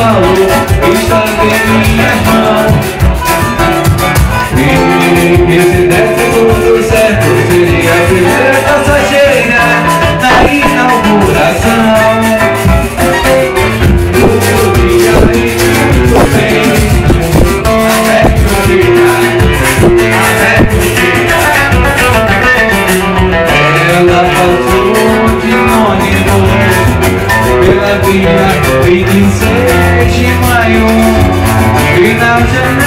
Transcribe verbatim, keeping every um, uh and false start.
falou, estava em minhas mãos. E se desse tudo certo, seria a primeira passageira na inauguração. Tudo dia e tudo bem, até que eu diga, até que eu diga. Ela passou de ônibus pela via vinte e seis de maio, e na janela